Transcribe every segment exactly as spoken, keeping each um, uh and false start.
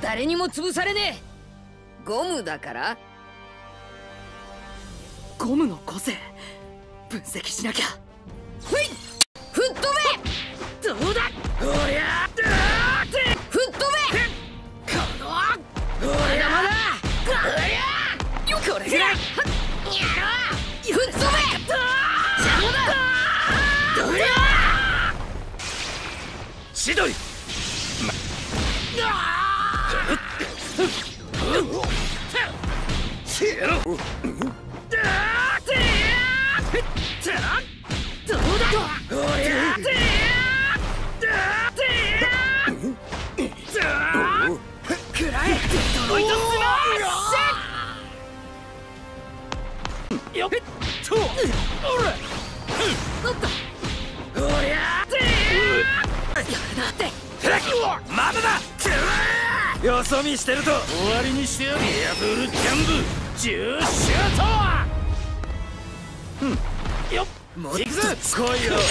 誰にも潰されねえ。ゴムだから。 ゴムの個性分析しなきゃ。 ふい、吹っ飛べ。 どうだおりゃー、 吹っ飛べ。 このおりゃまだよこれぐらい吹っ飛べ。邪魔だ。どりゃ千鳥どうだおりゃくらえデトロイトスマッシュよっとおらおっとおりゃやるなってまだだよそ見してると終わりにしてやる。ダブルジャンプジューシュート。うんよっもう行くぞ。来いよ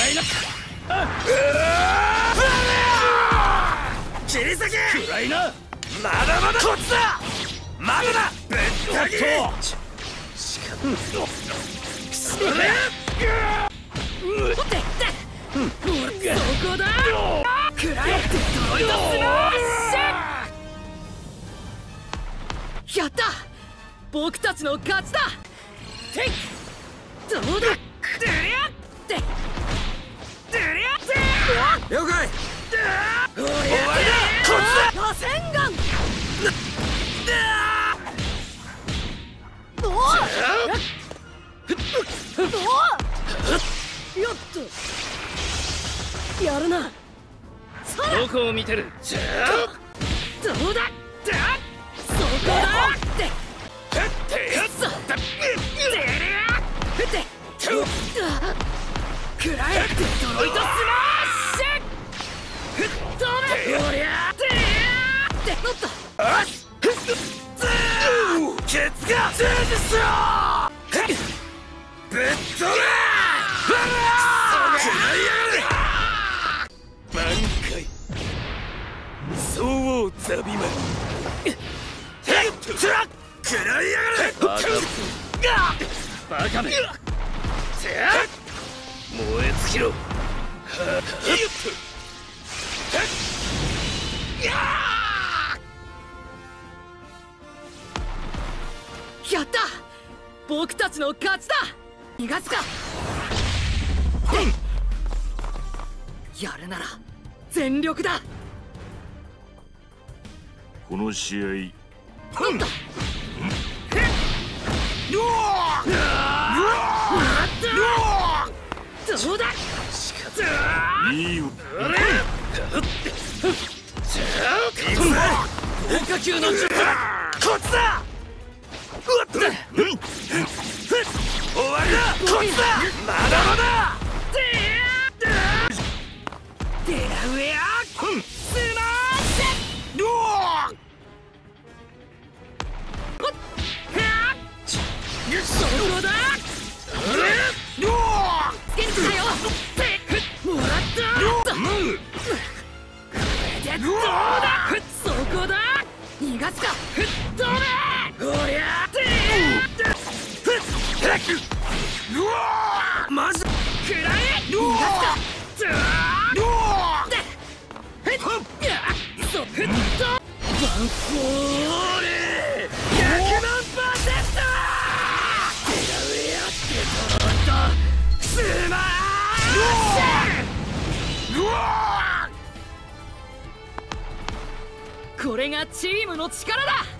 切り裂け。暗いな。まだまだこっちだ。まだだ。ぶっかけしかもそれうってそこだ。くらえデトロイトスマッシュ。やった、僕たちの勝ちだ。ていどうだ。ドゥリャってドゥリャって了解。終わりだ。こっちだ。螺旋丸おおよっとやるな。どこを見てる。どうだ。そこだってふってやっそってくらえデトロイトスマッシュ。吹っ飛べ。おりゃってっておっとケツがチェンジしろ。ぶっ飛べ。満開そうザビマン食らいやがれ。バカめ燃え尽きろ。やった、僕たちの勝ちだ。逃がすか。やるなら全力だ。 この試合なんだ。どうだ。 いいよ。 変化球の術だ。こっちだ。終わりだ。こっちだ。まだまだ。デラウェアスマッシュ。そこだ。つけるかよ。もらった。これでどうだ。そこだ。逃がすか。吹っ飛べ。おりゃマジくらえ。逃がすか。そ吹っ飛べ。ワンフォールひゃくまんパーセント。デラウェアってとろっとスマッシュ。これがチームの力だ。